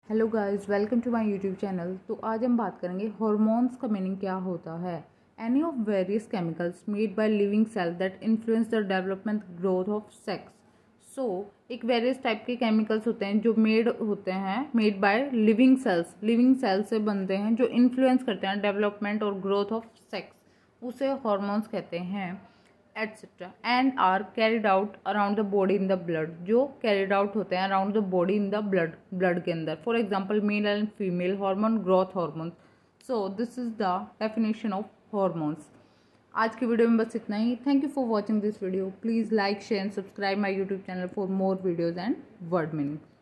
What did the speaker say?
Hello guys, welcome to my YouTube channel. तो आज हम बात करेंगे हॉर्मोन्स का मीनिंग क्या होता है। Any of various chemicals made by living cell that influence the development growth of sex. So एक वेरियस टाइप के केमिकल्स होते हैं जो मेड बाय लिविंग सेल्स से बनते हैं, जो इन्फ्लुएंस करते हैं डेवलपमेंट और ग्रोथ ऑफ सेक्स, उसे हॉर्मोन्स कहते हैं etcetera. And are carried out around the body in the blood, जो कैरिड आउट होते हैं around the body in the blood के अंदर। For example male and female hormone, growth hormone. So this is the definition of hormones. आज की video में बस इतना ही। Thank you for watching this video. Please like, share and subscribe my YouTube channel for more videos and word meaning.